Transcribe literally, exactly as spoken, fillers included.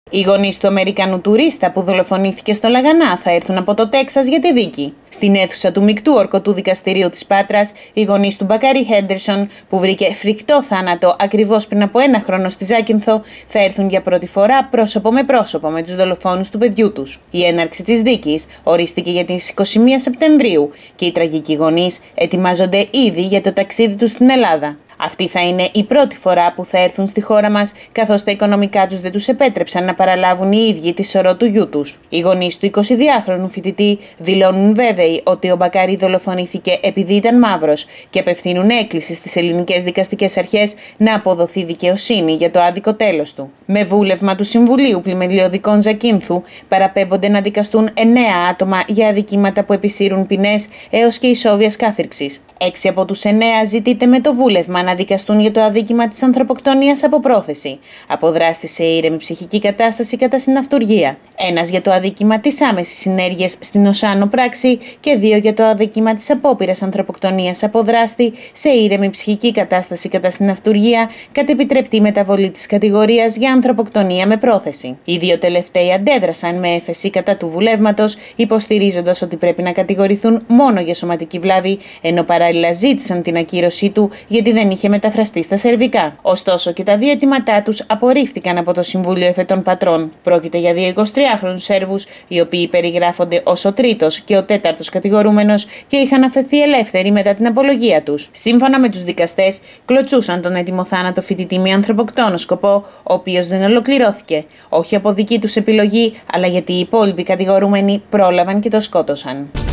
Οι γονείς του Αμερικανού τουρίστα που δολοφονήθηκε στο Λαγανά θα έρθουν από το Τέξας για τη δίκη. Στην αίθουσα του μεικτού ορκωτού δικαστηρίου της Πάτρας, οι γονείς του Μπακάρι Χέντερσον, που βρήκε φρικτό θάνατο ακριβώς πριν από ένα χρόνο στη Ζάκυνθο, θα έρθουν για πρώτη φορά πρόσωπο με πρόσωπο με τους δολοφόνους του παιδιού τους. Η έναρξη της δίκης ορίστηκε για τις είκοσι μία Σεπτεμβρίου και οι τραγικοί γονείς ετοιμάζονται ήδη για το ταξίδι τους στην Ελλάδα. Αυτή θα είναι η πρώτη φορά που θα έρθουν στη χώρα μας, καθώς τα οικονομικά τους δεν τους επέτρεψαν να παραλάβουν οι ίδιοι τη σωρό του γιού τους. Οι γονείς του εικοσιδυάχρονου φοιτητή δηλώνουν βέβαιοι ότι ο Μπακάρι δολοφονήθηκε επειδή ήταν μαύρος και απευθύνουν έκκληση στις ελληνικές δικαστικές αρχές να αποδοθεί δικαιοσύνη για το άδικο τέλος του. Με βούλευμα του Συμβουλίου Πλημελιωδικών Ζακύνθου, παραπέμπονται να δικαστούν εννέα άτομα για αδικήματα που επισύρουν ποινές έως και ισόβιας κάθυρξης. Έξι από τους εννέα ζητείται με το βούλευμα να δικαστούν για το αδίκημα της ανθρωποκτονίας από πρόθεση, αποδράστη σε ήρεμη ψυχική κατάσταση κατά συναυτουργία. Ένας για το αδίκημα της άμεσης συνέργειας στην οσάνο πράξη και δύο για το αδίκημα της απόπειρας ανθρωποκτονίας από δράστη σε ήρεμη ψυχική κατάσταση κατά συναυτουργία, κατ' επιτρεπτή μεταβολή της κατηγορίας για ανθρωποκτονία με πρόθεση. Οι δύο τελευταίοι αντέδρασαν με έφεση κατά του βουλεύματος, υποστηρίζοντας ότι πρέπει να κατηγορηθούν μόνο για σωματική βλάβη, ενώ παράλληλα ζήτησαν την ακύρωσή του γιατί δεν είχε μεταφραστεί στα σερβικά. Ωστόσο και τα δύο αιτήματά τους απορρίφθηκαν από το Συμβούλιο Εφετών Πατρών. Πρόκειται για δύο εικοσιτριάχρονους Σέρβους, οι οποίοι περιγράφονται ως ο τρίτος και ο τέταρτος κατηγορούμενος και είχαν αφαιθεί ελεύθεροι μετά την απολογία τους. Σύμφωνα με τους δικαστές, κλωτσούσαν τον έτοιμο θάνατο φοιτητή με ανθρωποκτόνο σκοπό, ο οποίος δεν ολοκληρώθηκε, όχι από δική τους επιλογή, αλλά γιατί οι υπόλοιποι κατηγορούμενοι πρόλαβαν και το σκότωσαν.